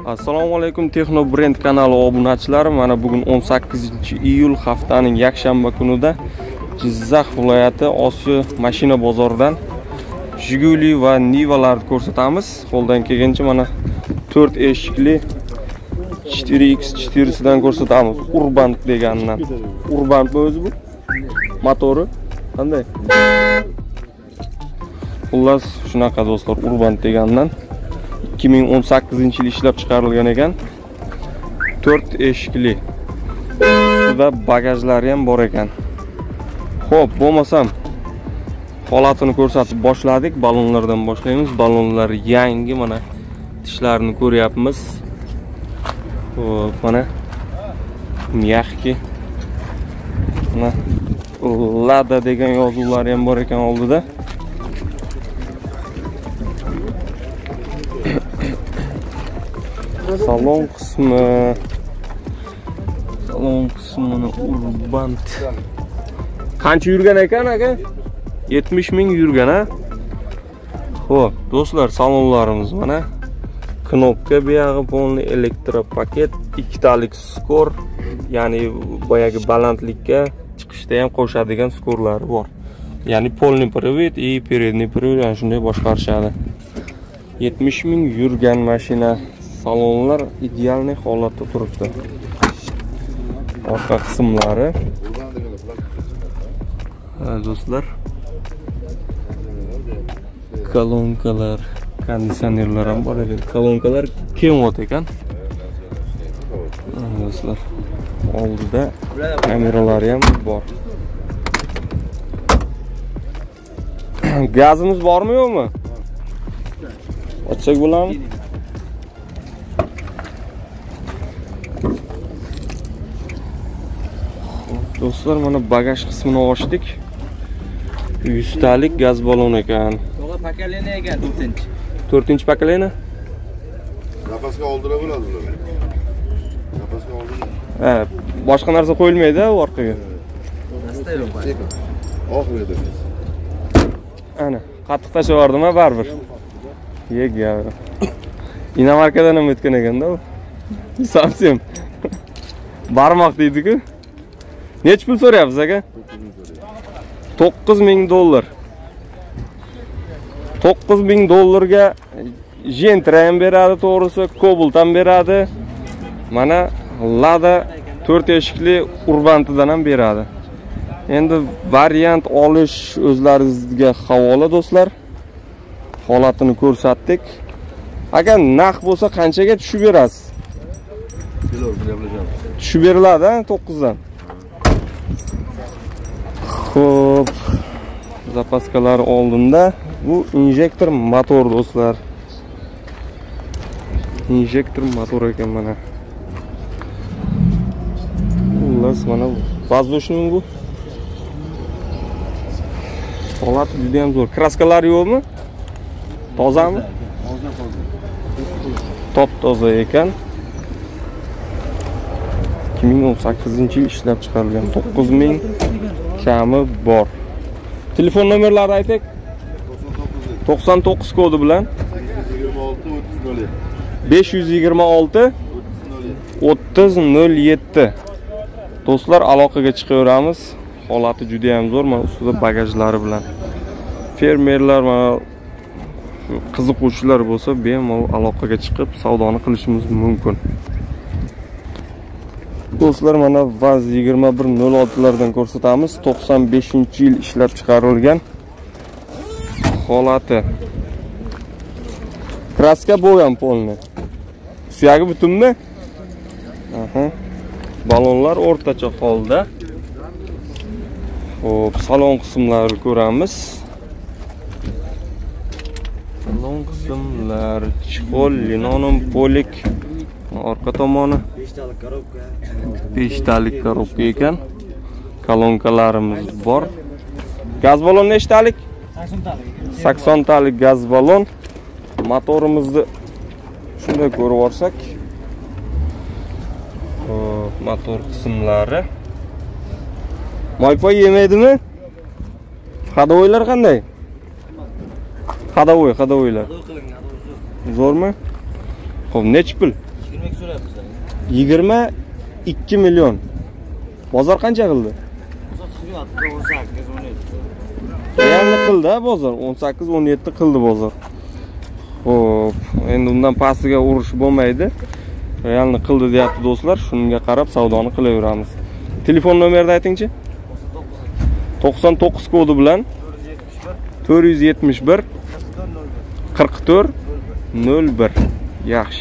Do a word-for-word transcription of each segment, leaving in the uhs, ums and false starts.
Assalomu alaykum Texno Brand kanali obunachilari. Mana bugun o'n sakkizinchi iyul haftaning yakshanba kunida Jizzax viloyati Osiyo mashina bozoridan Jiguli va Nivalarni ko'rsatamiz. Qo'ldan kelgancha mana to'rt eshikli four x four dan ko'rsatamiz. Urban degandan. Urban o'zi bu. Motori qanday? Xullas shunaqa do'stlar, Urban degandan ikki ming o'n sakkizinchi yil ishlab chiqarilgan ekan. to'rt eshikli. Ustida bagajlari ham bor ekan. Xo'p, bo'lmasam holatini ko'rsatib boshladik. Balonlardan boshlaymiz. Balonlar yangi, mana tishlarini ko'ryapmiz. Xo'p, mana yaxki. Mana Lada degan yozuvlari ham bor ekan oldida. Salon qismi Salon qismini Urban. Qancha yurgan ekan aka? yetmish ming yurgan, ha? Xo'p, do'stlar, salonlarimiz mana. Knopka buyog'i polni elektropaket, ikkitalik skor, ya'ni boyagi balandlikka chiqishda ham qo'shadigan skorlari bor. Ya'ni polni привод и передний привод, ya'ni shunday boshqarishadi. yetmish ming yurgan mashina. Salonlar idealniy holatda turibdi. Orqa qismlari. Ha, do'stlar. Kolonkalar, konditsionerlar ham bor ekan. Kolonkalar Kenwood ekan. Do'stlar, oldida kameralari ham bor. Gazimiz bormi, yo'qmi? Ochsak bo'ladimi? Do'stlar, mana bagaj qismini ochdik. yuz talik gaz balon ekan. To'g'ri pakalena ekan to'rtinchi. to'rtinchi pakalena? Nafasga oldira bo'ladi ular. Nafasga oldira. Ha, boshqa narsa qo'yilmaydi u orqaga. Oxirida. Ana, qattiq tashlaverdim-a baribir. Yeg ya. Inomarkadan ham o'tgan ekanda u. Совсем. Barmoq deydi-ku. Nech pul so'rayapsiz aka? to'qqiz ming dollar. to'qqiz ming dollarga Gentra ham beradi, to'g'risi, Cobalt ham beradi. Mana Lada to'rt eshikli Urbantidan ham beradi. Endi variant olish o'zlaringizga havola do'stlar. Holatini ko'rsatdik. Agar narx bo'lsa qanchaga tushib berasiz? Tushib beriladi, to'qqiz dan. Xo'p, zapaskalar oldinda. Bu injektor motor do'stlar. Injektor motor ekan mana. Xullas, mana воздушный bu. Holati juda ham zo'r. Kraskalar yo'qmi? Tozami? Toza, toza. Top toza ekan. ikki ming o'n sakkizinchi yil ishlab chiqarilgan. to'qqiz ming kami bor. Telefon nomerlarini ayting. to'qson to'qqiz kodi bilan besh yuz yigirma olti o'ttiz nol yetti. Do'stlar, aloqaga chiqaveramiz. Holati juda ham zo'r, mana ustida bagajlari bilan. Fermerlar va qiziquvchilar bo'lsa, bemalol aloqaga chiqib savdoni qilishimiz mumkin. Do'stlar, mana Vaz yigirma bir nol olti lardan ko'rsatamiz. to'qson beshinchi yil ishlab chiqarilgan. Holati. Kraska bo'lgan polni. Suyagi butunmi? Aha. Balonlar o'rtacha holda. Xo'p, salon qismlarini ko'ramiz. Salon qismlar, chixol, linoleum polik. Orqa tomoni besh talik korobka. besh talik korobka ekan. Kolonkalarimiz bor. Gaz balon nechtalik? sakson talik. sakson talik gaz balon. Motorimizni shunday ko'rib olsak. Xo'p, motor qismlari. Moypoy yemaydimi? Hadovoylar qanday? Hadovoy, hadovoylar. Zo'rmi? Xo'p, nech pul? yigirma ikki so'rayapmiz. yigirma ikki million. Bozor qancha qildi? o'n sakkiz o'n yetti. Yangi qildi bozor. o'n sakkiz o'n yetti qildi bozor. Xo'p, endi undan pastiga urush bo'lmaydi. Yangi qildi deyapti do'stlar. Shunga qarab savdoni qilaveramiz. Telefon nomerini aytingchi? to'qson to'qqiz kodi bilan to'rt yuz yetmish bir qirq to'rt nol bir. Yaxshi.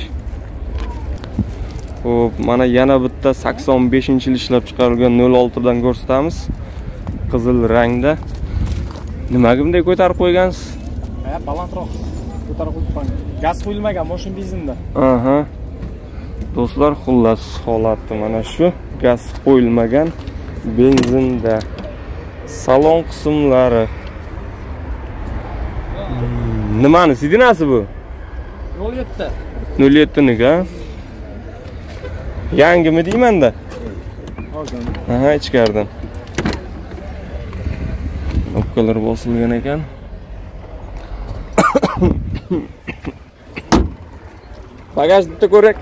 Xo'p, mana yana bitta sakson beshinchi yil ishlab chiqarilgan nol olti dan ko'rsatamiz. Qizil rangda. Nimaga bunday ko'tarib qo'ygansiz? Ha, balandroq. Ko'tarib qo'ygan. Gaz qo'yilmagan, mashina benzinda. Aha. Do'stlar, xullas holati mana shu. Gaz qo'yilmagan, benzinda. Salon qismlari. Nimani sidinasi bu? nol yetti. nol yetti nika. Yangimi deyman-da? Hozir. Aha, ichkaridan. O'pkalar bosilgan ekan. Bagajni bitta ko'rak.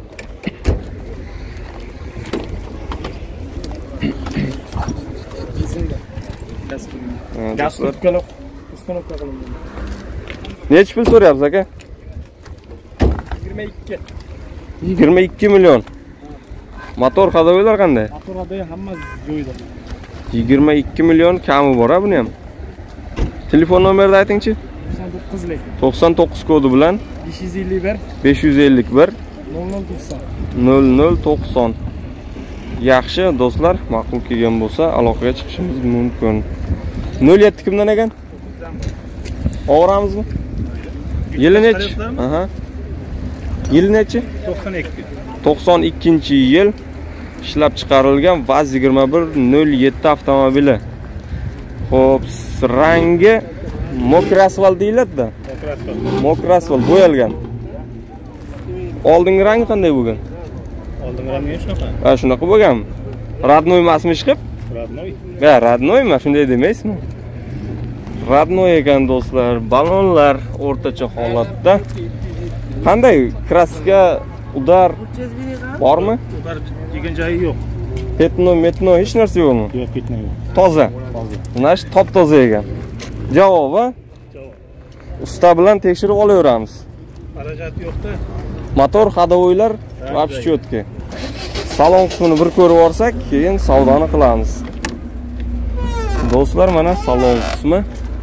Gaz qo'yilmagan. Gaz tutqaloq. Uстановка qilingan. Necha pul so'rayapsiz aka? yigirma ikki. yigirma ikki million. Motor hadovoylar qanday? Motorda hammasi joyida. yigirma ikki million kami bor a buni ham. Telefon nomerini aytingchi? to'qson to'qqiz lekin. to'qson to'qqiz kodi bilan besh yuz ellik bir besh yuz ellik bir nol nol to'qson. nol nol to'qson. Yaxshi do'stlar, ma'qul kelgan bo'lsa aloqaga chiqishimiz mumkin. nol yetti kimdan ekan? O'g'ramizmi? Yili nechi? Aha. Yili nechi? to'qson ikki. to'qson ikkinchi yil ishlab chiqarilgan vaz yigirma bir nol yetti avtomobili. Xo'p, rangi mokra asfalt deyiladi-da. Mokra asfalt bo'yalgan. Oldingi rangi qanday bo'lgan? Oldingi rangi shunaqa. Ha, shunaqa bo'lganmi? Radnoy emasmi chiqib? Radnoy. Ha, radnoymi? Shunday demaysizmi? Radnoy ekan do'stlar. Balonlar o'rtacha holatda. Qanday? Kraska, udar bormi? Ular degan joyi yo'q. Petno, metno hech narsa yo'qmi? Yo'q, ketma yo'q. Toza. Toza. Mana top toza ekan. Javob va Javob. usta bilan tekshirib olaveramiz. Xarajat yo'q-da. Motor hadovoylar вообще четкий. Salon qismini bir ko'rib olsak, keyin savdoni qilamiz. Do'stlar, mana salon qismi.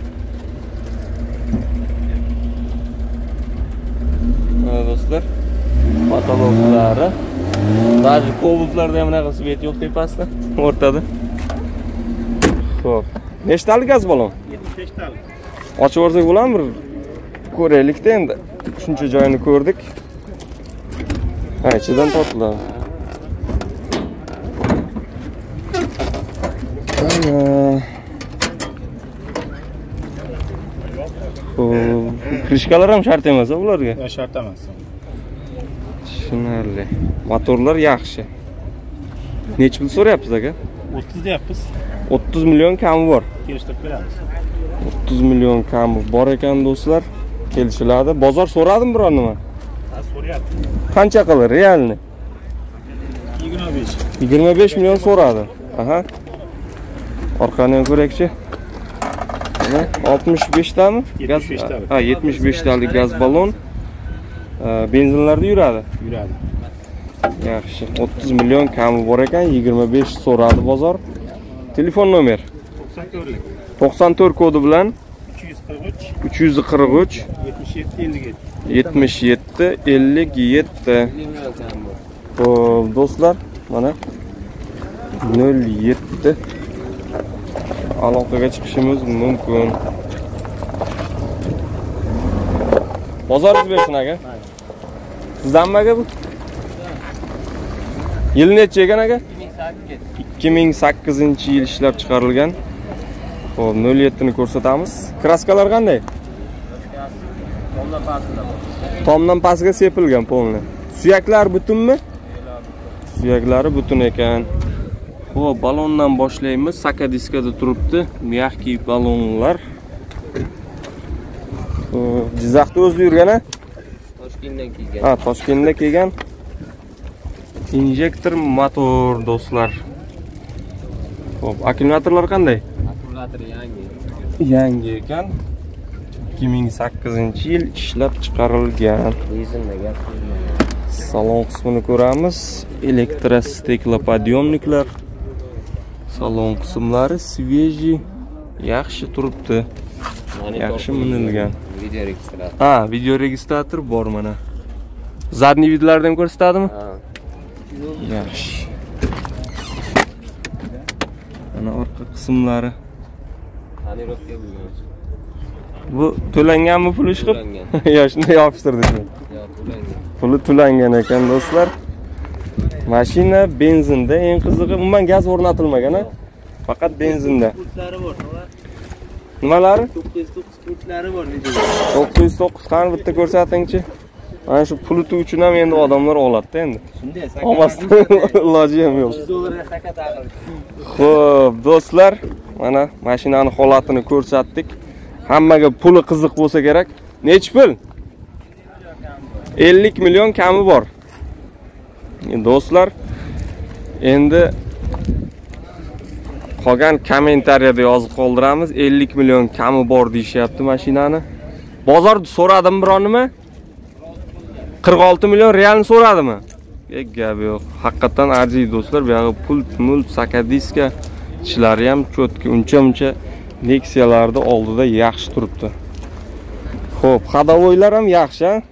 Mana do'stlar, patologlari. Даже kobultlarda ham bunaqa svet yo'q tepasida, o'rtada. Xo'p. Nechtalik gaz balon? yetmish besh talik. Ochib o'rsak bo'ladimi? Bir ko'raylik-da endi. Shuncha joyini ko'rdik. Ha, ichidan tortiladi. Krishkalar ham shart emas ularga. Yo'q, shart emas. Tushunarli. Motorlar yaxshi. Necha pul so'rayapsiz aka? o'ttiz deyapmiz. o'ttiz million kami bor. Kelishtirib beramiz. o'ttiz million kami bor ekan do'stlar. Kelishiladi. Bozor so'radimi biror nima? Ha, so'rayapti. Qancha qildi realni? yigirma besh. yigirma besh million so'radi. Aha. Orqani ham ko'rakchi. Mana oltmish besh tami? Gaz. yetmish besh talik. Ha, yetmish besh talik gaz balon. Benzinlarda yuradi. Yuradi. Yaxshi. o'ttiz million kami bor ekan, yigirma besh so'radi bozor. Telefon nomer to'qson to'rt. to'qson to'rt kodi bilan uch yuz qirq uch. uch yuz qirq uch yetmish yetti ellik yetti. yetmish yetti ellik yetti. Xo'p, do'stlar, mana nol yetti aloqaga chiqishimiz mumkin. Bozoringiz bersin aka. Sizdanmi aka bu? Yil necha ekan aka? ikki ming sakkizinchi yil ishlab chiqarilgan. Xo'p, nol yetti ni ko'rsatamiz. Kraskalar qanday? Tomdan pastga sepilgan polni. Suyaklar butunmi? Suyaklari butun ekan. Xo'p, balondan boshlaymiz. Saka diskada turibdi. Mягкий balonlar. Xo'p, Jizzaxda o'zi yurgan-a? Toshkentdan kelgan. Ha, Toshkentda kelgan. Injektor motor do'stlar. Xo'p, akkumulyatorlar qanday? Akkumulyator yangi. Yangi ekan. ikki ming sakkizinchi yil ishlab chiqarilgan. Benzinda gaz quyilmagan. Salon qismini ko'ramiz. Elektrosteklopodyomniklar. Salon qismlari sveji, yaxshi turibdi. Yaxshi minilgan. Video registrator. Ha, video registrator bor mana. Zadniy videolarni ham ko'rsatadimi? Ha. Yaxshi. Mana orqa qismlari. Tonirovka bo'lgan. Bu to'langanmi pul ish qilib? To'langan. Yo, shunday yopishtirdingmi? Yo'q, to'langan. Puli to'langan ekan do'stlar. Mashina benzinda, eng qizig'i umuman gaz o'rnatilmagan, faqat benzinda. Pultlari bor, to'g'ri? Nimalari? to'qqiz yuz to'qqiz pultlari bor videoda. to'qqiz yuz to'qqiz qani bitta ko'rsatingchi. Mana shu puluti uchun ham endi odamlar oladi-da endi. Shunday Olmasdan iloji ham yo'q. yuz dollarga sakat aql. Xo'p, do'stlar, mana mashinani holatini ko'rsatdik. Hammaga puli qiziq bo'lsa kerak. Nech pul? ellik million kami bor. Do'stlar, endi qolgan kommentariyada yozib qoldiramiz. ellik million kami bor deyishyapti mashinani. Bozorda so'radim biron nima? qirq olti million realni so'radimi? Gap yo'q. Haqiqatan arziydi do'stlar. Bu yoqda pul, mul, sakadiska ishlari ham cho'tki, uncha-muncha Nexialarda oldida yaxshi turibdi. Xo'p, xadovoylar ham yaxshi, ha?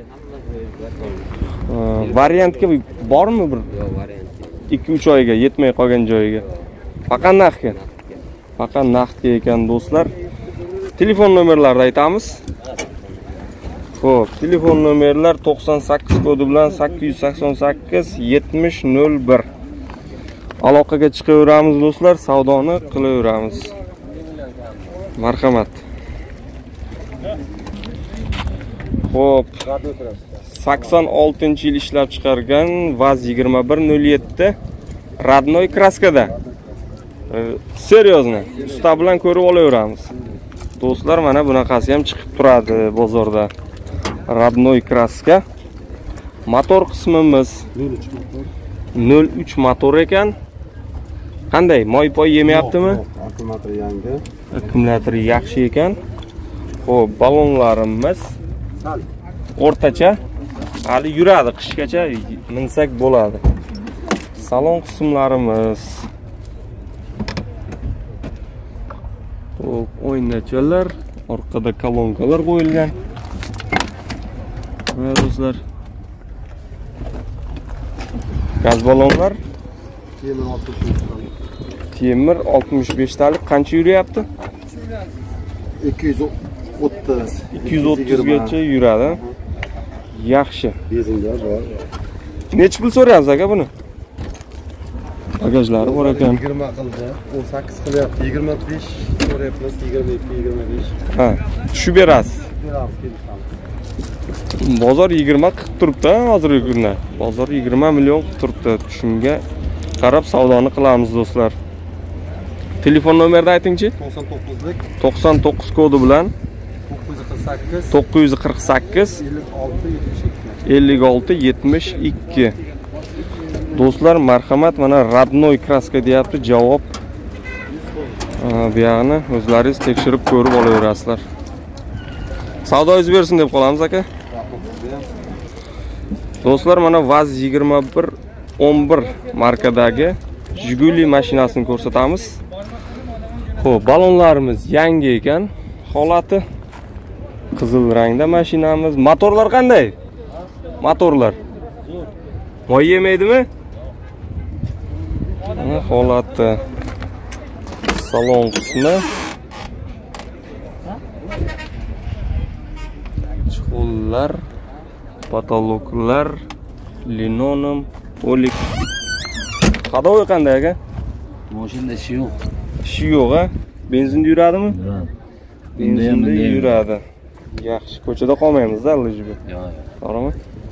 Variantga bormi bir? Yo'q, variant. ikki uch oyga yetmay qolgan joyiga. Faqat naqdga. Faqat naqdga ekan do'stlar. Telefon nomerlarini aytamiz. Xo'p, telefon nomerlar to'qson sakkiz kodi bilan sakkiz yuz sakson sakkiz yetmish nol bir. Aloqaga chiqaveramiz do'stlar, savdoni qilaveramiz. Marhamat. Xo'p, sakson oltinchi yil ishlab chiqargan vaz yigirma bir nol yetti Radnoy kraskada. Seriozno, usta bilan ko'rib olaveramiz. Do'stlar, mana bunaqasi ham chiqib turadi bozorda. Radnoy kraska. Motor qismimiz nol uch motor ekan. Qanday? Moy-poy yemayaptimi? Akkumulyator yangi. Akkumulyatori yaxshi ekan. Xo'p, balonlarimiz o'rtacha. Hali yuradi, qishgacha minsak bo'ladi. Salon qismlarimiz. Xo'p, o'ynachalar, orqada kolonkalar qo'yilgan. Mana do'stlar. Gaz balonlar temir oltmish besh talik qancha yuryapti? ikki yuz o'ttiz. ikki yuz o'ttiz gacha yuradi. Yaxshi. Benzinga bor. Nech pul so'rayapsiz aka buni? Bagajlari bor ekan. yigirma qildi. o'n sakkiz qilyapti. yigirma besh so'rayapmiz. yigirma ikki yigirma besh. Ha, tushib berasiz. Bozor yigirma qilib turibdi hozirgi kunda. Bozor yigirma million qilib turibdi. Shunga qarab savdoni qilamiz do'stlar. Telefon nomerni aytingchi? to'qson to'qqizlik to'qson to'qqiz kodi bilan to'qqiz yuz qirq sakkiz to'qqiz yuz qirq sakkiz ellik olti yetmish ikki. Do'stlar, marhamat, mana Radnoy kraska deyapti, javob. Bu yoqni o'zlaringiz tekshirib ko'rib olaverasizlar. Savdo yuz bersin deb qolamiz aka. Do'stlar, mana vaz yigirma bir o'n bir markadagi Jiguli mashinasini ko'rsatamiz. Xo'p, balonlarimiz yangi ekan, holati qizil rangda mashinamiz. Motorlar qanday? Motorlar moy yemaydimi? Mana holati. Salon qismi. Chiqollar, patologlar, linoleum, polik. Qadovoy qanday aka? Mashinada ishi yo'q. Ishi yo'q, ha? Benzinda yuradimi? Yuradi. Benzinda yuradi. Yaxshi, ko'chada qolmaymiz-da, Allojiga. Yo'q. To'g'rimi?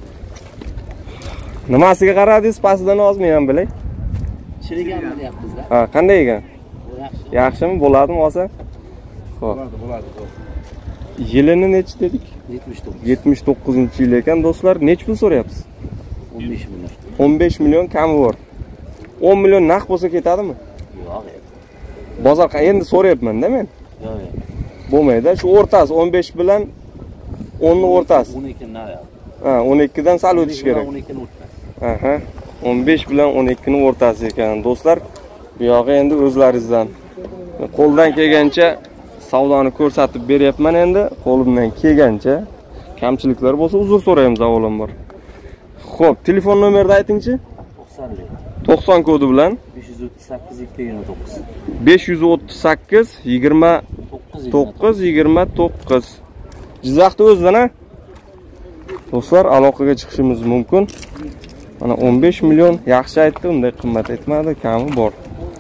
Nimasiga qaradingiz? Pastidan ozmi ham bilay? Chiriganmi deyapmiz-da. Ha, qanday ekan? Yaxshi. Yaxshimi? Bo'ladimi olsa? Xo'p. Bo'ladi, bo'ladi. Yilini nechi dedik? yetmish to'qqiz. yetmish to'qqizinchi yil ekan do'stlar. Nech pul so'rayapsiz? o'n besh million. o'n besh million kami bor. o'n million naqd bo'lsa ketadimi? Yo'q. Bozor endi so'rayapman-da men. Yo'q, yo'q. Bo'lmaydi. Shu o'rtasi o'n besh bilan o'n ni o'rtasi. o'n ikki dan yo'q. Ha, o'n ikki dan sal o'tish kerak. o'n ikki ni o'tmas. Aha. o'n besh bilan o'n ikki ni o'rtasi ekan, do'stlar. Bu yog'i endi o'zlaringizdan. Qo'ldan kelgancha savdoni ko'rsatib beryapman endi. Qo'limdan kelgancha kamchiliklar bo'lsa uzr so'raymiz avvalambor. Xo'p, telefon nomerni aytingchi? to'qson kodi bilan besh yuz o'ttiz sakkiz yigirma to'qqiz. besh yuz o'ttiz sakkiz yigirma to'qqiz yigirma to'qqiz. Jizzaxda o'zidan-a? Do'stlar, aloqaga chiqishimiz mumkin. Mana o'n besh million yaxshi aytdi, unday qimmat aytmadi, kami bor.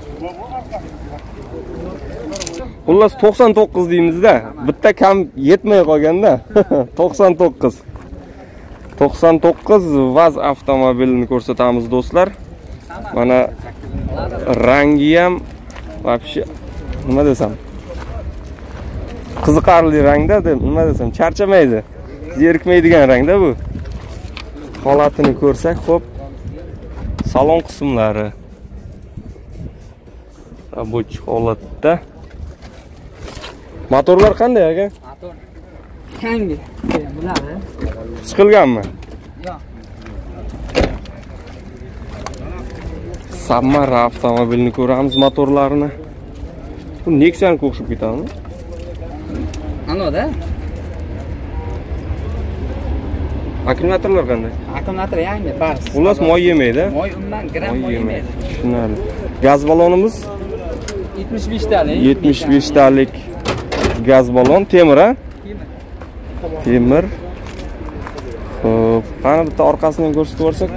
Xullas to'qson to'qqiz deymiz-da. Bitta kam yetmay qolganda. to'qson to'qqiz. to'qson to'qqiz Vaz avtomobilini ko'rsatamiz do'stlar. Mana rangi ham вообще nima desam? Qiziqarli rangda, deb nima desam, charchamaydi. Zerikmaydigan rangda bu. Holatini ko'rsak, xo'p. Salon qismlari. Rабочий holatda. Motorlar qanday aka? Motor yangi. Bular-a? Chiqilganmi? Yo'q. Samara avtomobilni ko'ramiz, motorlarini. Bu Nexia'ni o'xshab ketadimi? Anoda? Akkumulyatorlar qanday? Akkumulyator yangi, bars. Xullas moy yemaydi. Moy undan gram moy yemaydi. Tushunarli. Gaz balonimiz yetmish besh talik. yetmish besh talik gaz balon, temir a? Temir. Xo'p, qani bitta orqasidan ko'rsatib yuborsak.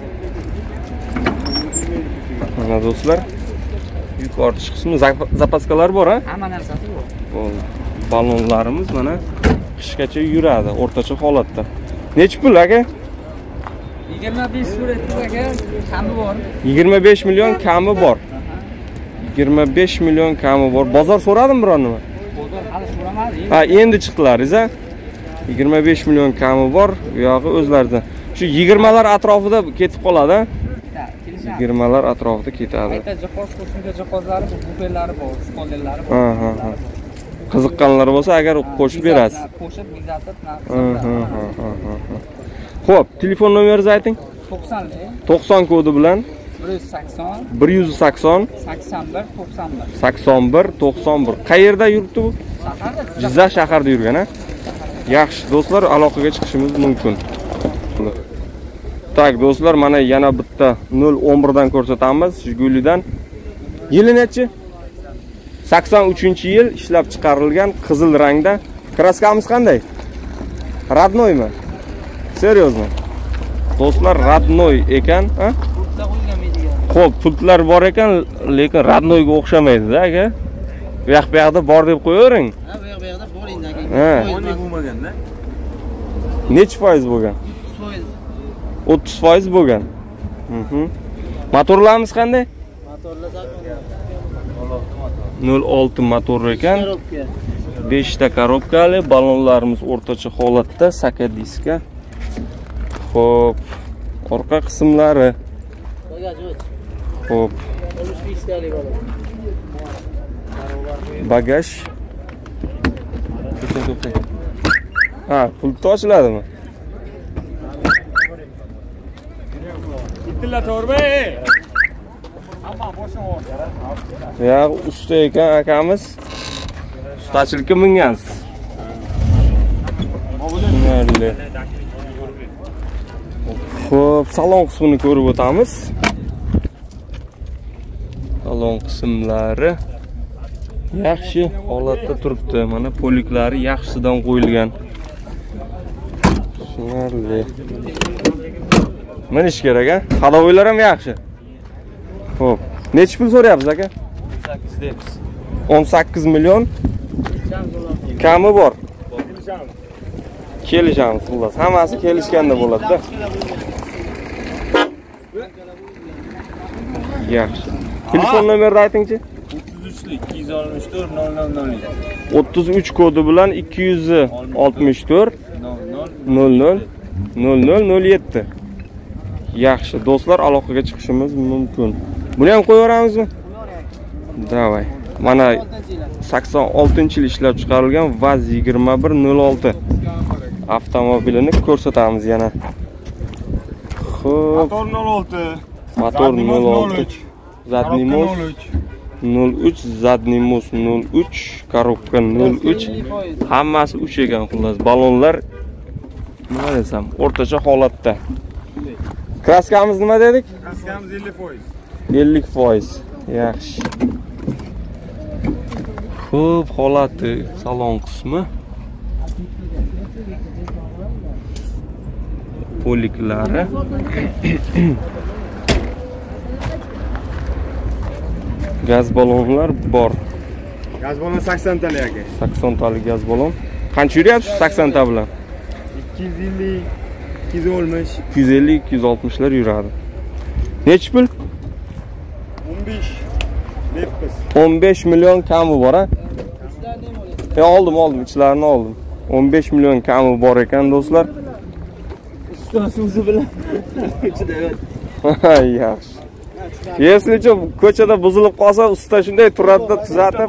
Mana do'stlar, yuk ortish qismi zapaskalar bor a? Hamma narsasi bor. Balonlarimiz mana qishgacha yuradi, o'rtacha holatda. Nech pul aka? yigirma besh suratda aka, kami bor. yigirma besh million kami bor. yigirma besh million kami bor. Bozor so'radimi biron nima? Bozor hali so'ramadi. Ha, endi chiqdilaringiz a? yigirma besh million kami bor. Bu yog'i o'zlaridan. Shu yigirma lar atrofida ketib qoladi. yigirma lar atrofida ketadi. Qayta jihoz, qo'shimcha jihozlari, bufelari bor, stolderlari bor. Ha, ha, ha. Qiziqqanlar bo'lsa, agar qo'shib berasiz. Qo'shib, bezatib, Ha, ha, ha, ha. Xo'p, telefon nomeringizni ayting. to'qsonlik, to'qson kodi bilan bir yuz sakson, bir yuz sakson, sakson bir, to'qson bir. sakson bir, to'qson bir. Qayerda yuribdi bu? Shaharda. Jizzax shaharda yurgan, ha? Yaxshi, do'stlar, aloqaga chiqishimiz mumkin. Tak, do'stlar, mana yana bitta nol o'n bir dan ko'rsatamiz, Jigulidan. Yili nechi? sakson uchinchi yil ishlab chiqarilgan qizil rangda. Kraskamiz qanday? Radnoymi? Seriozmi? Do'stlar, radnoy ekan, ha? Xo'p, pultlar bor ekan, lekin radnoyga o'xshamaydi-da, aka. Bu yoq bu yoqda bor deb qo'yavering. Ha, bu yoq bu yoqda bor endi aka. Ha. bo'lmagan-da. Necha foiz bo'lgan? o'ttiz foiz bo'lgan. Mhm. Motorlarimiz qanday? Motorlar nol olti motor ekan. besh ta korobkali, balonlarimiz o'rtacha holatda, saka diska. Xo'p, orqa qismlari. Xo'p. Bagaj. Ha, pultni ochiladimi? Bittilla torba. Hamma boshi bor. Ya, usta ekan akamiz. Ustachilikka mingansiz. Mayli. Xo'p, salon qismini ko'rib o'tamiz. Salon qismlari yaxshi holatda turibdi. Mana poliklari yaxshidan qo'yilgan. Tushunarli. Minish kerak a? Xadovoylar ham yaxshi. Xo'p, necha pul so'rayapsiz aka? o'n sakkiz deymiz. o'n sakkiz million kami bor. Kelishamiz xullas. Hammasi kelishganda bo'ladi-da. Yaxshi. Telefon nomerini aytingchi? o'ttiz uch ikki yuz oltmish to'rt nol nol nol o'ttiz uch kodi bilan ikki yuz oltmish to'rt nol nol nol nol yetti. Yaxshi, do'stlar, aloqaga chiqishimiz mumkin. Buni ham qo'yaveramizmi? Davay. Mana sakson oltinchi yil ishlab chiqarilgan vaz yigirma bir nol olti avtomobilini ko'rsatamiz yana. Xo'p, Motor nol olti. motor nol olti. Zadnimos nol uch, Zadnimos nol uch, korobka nol uch. Hammasi uch ekan xullas. Balonlar nima desam, o'rtacha holatda. Kraskamiz nima dedik? Kraskamiz ellik foiz. ellik foiz. Yaxshi. Xo'p, holati salon qismi. Poliklari. Gaz balonlar bor. Gaz balon sakson talik aka. sakson talik gaz balon. Qancha yuryapti sakson ta bilan? ikki yuz ellik, ikki yuz oltmish. ikki yuz ellik ikki yuz oltmishlar yuradi. Necha pul? o'n besh. Leppiz. o'n besh million kami bor, ha? E oldim, oldim, ichlarini oldim. o'n besh million kami bor ekan, do'stlar. Ustasi o'zi bilan. Yaxshi. Yeslicha ko'chada buzilib qolsa, usta shunday turadi, tuzatib,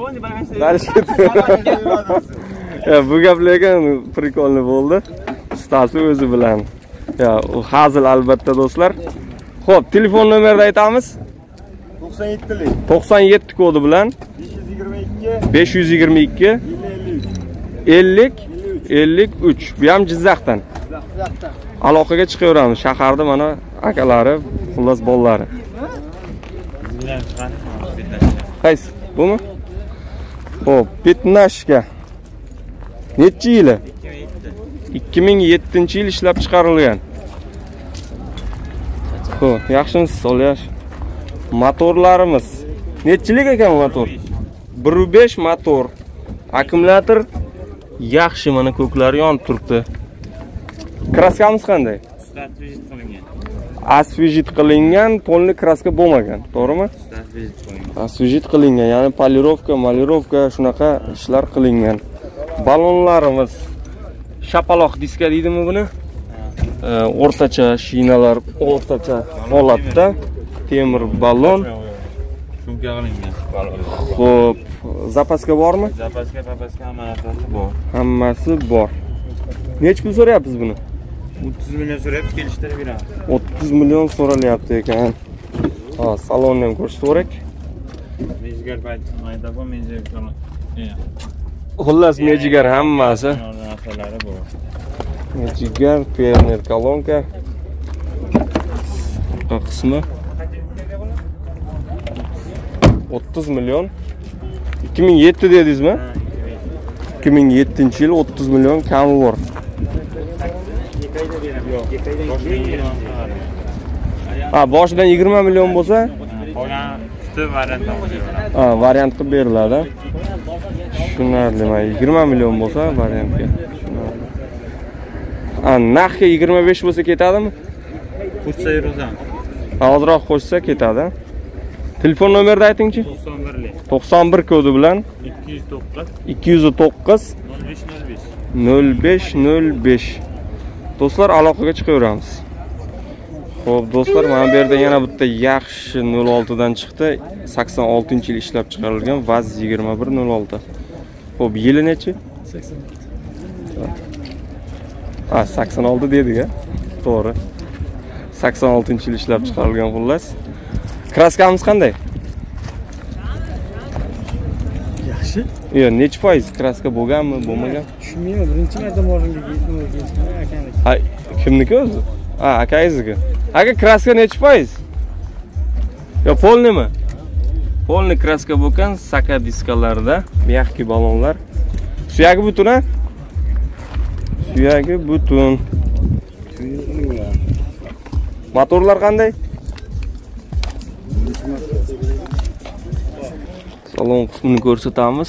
Ya, bu gaplarga prikolni bo'ldi. Ustasi o'zi bilan. Ya, u hazil albatta, do'stlar. Xo'p, telefon nomerini aytamiz. to'qson yettilik. to'qson yetti kodi bilan besh yuz yigirma ikki, besh yuz yigirma ikki ellik ellik uch. Bu ham Jizzaxdan. Jizzaxdan. Aloqaga chiqaveramiz. Shaharda mana akalari, xullas bolalari. Qaysi? Bumi? Xo'p, petnashka. Necha yili? ikki ming yettinchi yil ishlab chiqarilgan. Xo'p, yaxshimisiz, Solyash? Motorlarimiz. Nechilik ekan motor? bir nuqta besh motor. Akkumulyator yaxshi, mana ko'klari yonib turibdi. Kraskamiz qanday? Asfijit qilingan. Asfijit qilingan, polni kraska bo'lmagan, to'g'rimi? Asfijit qilingan. Asfijit qilingan, ya'ni polirovka, malirovka shunaqa ishlar qilingan. Balonlarimiz shapaloq diska deydimi buni? O'rtacha shinalar, o'rtacha holatda temir balon. Shumka qilingan. Xo'p, zapaska bormi? Zapaska, papaska hammasi bor. Hammasi bor. Nech pul so'rayapsiz buni? o'ttiz million so'rayapsiz, kelishtirib beramiz. o'ttiz million so'ralyapti ekan. Ha, salonni ham ko'rsataverak. Mejigar mayda bor, mejigar. Xullas, mejigar hammasi. Narsalari bor. Mejigar, pioner kolonka. Bu qismi o'ttiz million. ikki ming yetti dedingizmi? ikki ming yettinchi yil o'ttiz million kami bor. Ha, boshidan yigirma million bo'lsa, Qolgan bitta variantda beriladi. ha, variant qilib beriladi. Tushunarli, yigirma million bo'lsa variantga. Ha, narxga yigirma besh bo'lsa ketadimi? Qo'shsa yuruzam. Ozroq qo'shsa ketadi. Telefon nomerini aytingchi. to'qson birlik. to'qson bir kodi bilan ikki yuz to'qqiz ikki yuz to'qqiz nol besh nol besh. Do'stlar, aloqaga chiqaveramiz. Xo'p, do'stlar, mana bu yerda yana bitta yaxshi nol olti dan chiqdi. sakson oltinchi yil ishlab chiqarilgan vaz yigirma bir nol olti. Xo'p, yili nechi? sakson olti. Ha, sakson olti dedik-a? To'g'ri. sakson oltinchi yil ishlab chiqarilgan xullas. Kraskamiz qanday? Yaxshi. Yo'q, necha foiz kraska bo'lganmi, bo'lmagan? Tushunmayman, birinchi marta borimga akaniki. Ha, kimniki o'zi? Ha, akangizniki. Aka, kraska necha foiz? Yo, polnimi? Polni kraska bo'lgan, saka diskalarda, mягкий balonlar. Suyagi butun, ha? Suyagi butun. Motorlar qanday? Salon qismini ko'rsatamiz.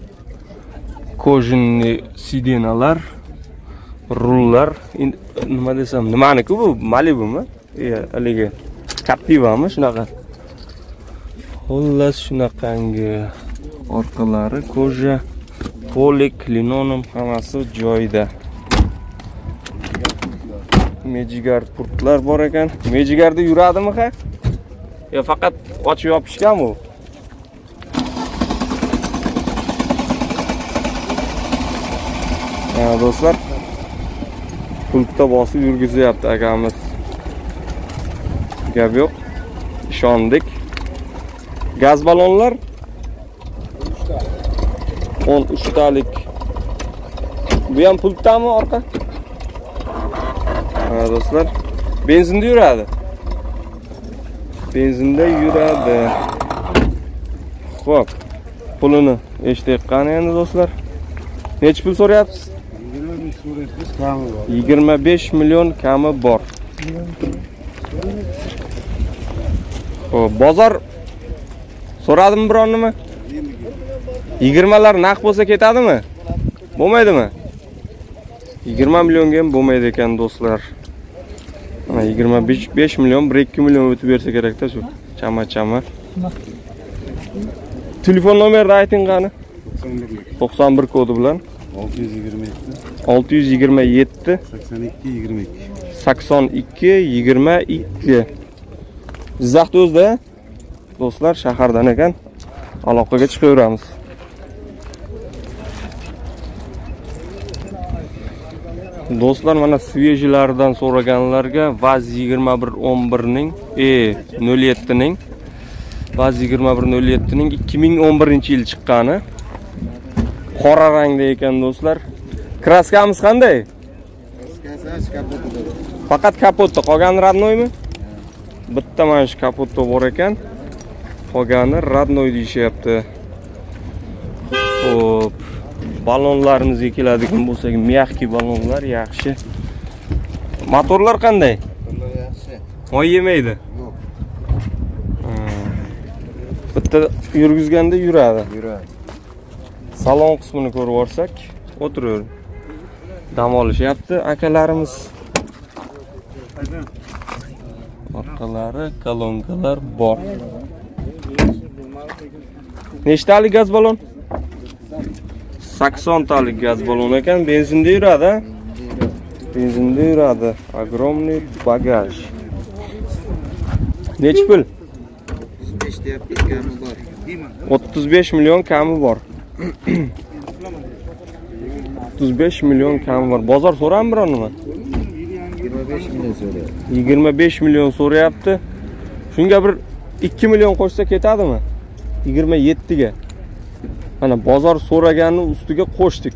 Kojinli sidenalar, rullar, nima desam, nimaniki bu? Malibumi? Yo'q, haligi Captiva'mi shunaqa. Xullas shunaqangi orqalari koja, polik, linoleum hammasi joyida. Mejigar purtlar bor ekan. Mejigarda yuradimi ha? Yo faqat ochib yopishganmi u? Ha do'stlar, pultda bosib yurgizyapti akamiz. Gap yo'q. Ishondik. Gaz balonlar o'n uch talik. Bu ham pultdami orqa? Ha do'stlar, benzinda yuradi. Benzinda yuradi. Xo'p, pulini eshitdik qani endi do'stlar. Nech pul so'rayapsiz? yigirma besh million kami bor. Xo'p, bozor so'radimi biron nima? yigirmalar naq bo'lsa ketadimi? Bo'lmaydimi? yigirma millionga ham bo'lmaydi ekan do'stlar. Mana yigirma besh million bir ikki million o'tib bersa kerak-da shu. Chama-chama. Telefon nomerini ayting qani? to'qson bir kodi bilan olti yuz yigirma yetti olti yuz yigirma yetti sakson ikki yigirma ikki sakson ikki yigirma ikki. Jizzaxda o'zda do'stlar, shahardan ekan. Aloqaga chiqaveramiz. Do'stlar, mana svejilaridan so'raganlarga Vaz yigirma bir o'n bir ning E nol yetti ning Vaz yigirma bir nol yetti ning ikki ming o'n birinchi yil chiqqani. Qora rangda ekan do'stlar. Kraskamiz qanday? Kraskasi kapotda. Faqat kapotda, qolgani radnoymi? Bitta mana shu kapotda bor ekan. Qolgani radnoy deyishyapti. Xo'p. Balonlarimizga keladigan bo'lsak, miyaqki balonlar yaxshi. Motorlar qanday? Motorlar yaxshi. Oy yemaydi. Yo'q. Bitta yurgizganda yuradi. Yuradi. Salon qismini ko'rib olsak, o'tiravering. Dam olishyapti akalarimiz. Orqalari, kolonkalar bor. Nechtalik gaz balon? sakson talik gaz balon ekan, benzinda yuradi. Benzinda yuradi. Огромный bagaj. Nech pul? o'ttiz besh million kami bor. o'ttiz besh million kami bor. Bozor so'rami biron nima? yigirma besh million so'rayapti. yigirma besh million so'rayapti. Shunga bir ikki million qo'shsa ketadimi? yigirma yetti ga. Mana bozor so'raganning ustiga qo'shdik.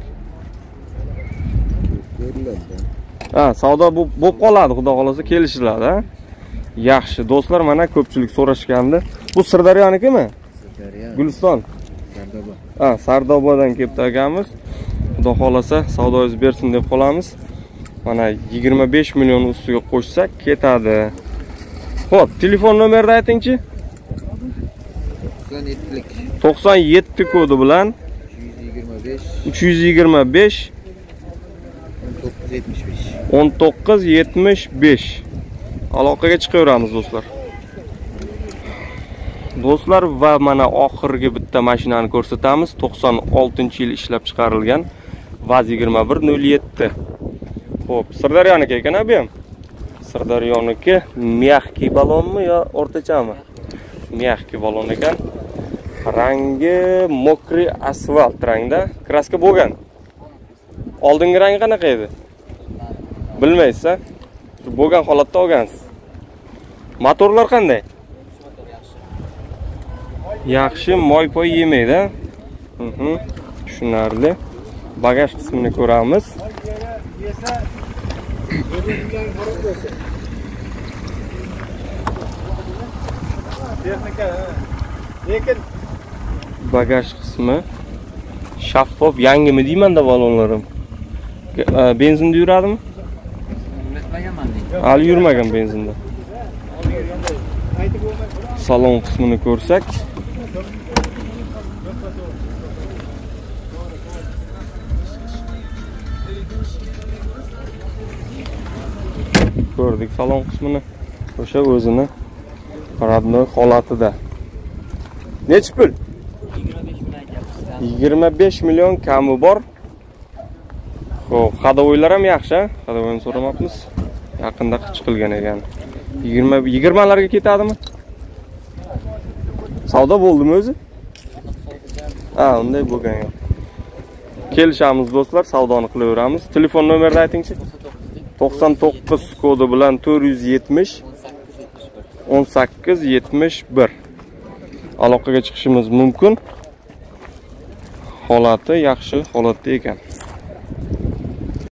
Ha, savdo bo'lib qoladi, xudo xolasa kelishiladi, ha. Yaxshi, do'stlar, mana ko'pchilik so'rashgandi. Bu Sirdaryonikimi? Sirdaryo. Guliston. Sardoba. Ha, Sardobadan kelib turganmiz. Xudo xolasa savdoyingiz bersin deb qolamiz. Mana yigirma besh million ustiga qo'shsak ketadi. Xo'p, telefon nomerini aytingchi? to'qson yetti kodi bilan uch yuz yigirma besh o'n to'qqiz yetmish besh aloqaga chiqaveramiz do'stlar. Do'stlar, va mana oxirgi bitta mashinani ko'rsatamiz. to'qson oltinchi yil ishlab chiqarilgan Vaz yigirma bir nol yetti. Xo'p, Sirdaryoniki ekan bu ham. Sirdaryoniki miyaqki balonmi yo o'rtachami? Miyaqki balon ekan. Rangi mokri asfalt rangda, kraska bo'lgan. Oldingi rangi qanaqa edi? Bilmaysiz-a? Bo'lgan holatda olgansiz. Motorlar qanday? Yaxshi, moy-poy yemaydi. Mhm. Tushunarli. Bagaj qismini ko'ramiz. Lekin Bagaj qismi shaffof, yangimi deyman-da balonlarim. Benzinda yuradimi? Hali yurmagan benzinda. Salon qismini ko'rsak, ko'rdik salon qismini. O'sha o'zini radnoy holatida. Nech pul? yigirma besh million kami bor. Xo'p, hadovoylar ham yaxshi, hadovoyni so'ramabmiz. Yaqinda chiqilgan ekan. yigirma yigirma larga ketadimi? Savdo bo'ldimi o'zi? Ha, unday bo'lgan yo'q. Kelishamiz do'stlar, savdoni qilaveramiz. Telefon nomerni aytingchi. to'qson to'qqiz kodi bilan to'rt yuz yetmish o'n sakkiz yetmish bir. Aloqaga chiqishimiz mumkin. Holati yaxshi holatda ekan.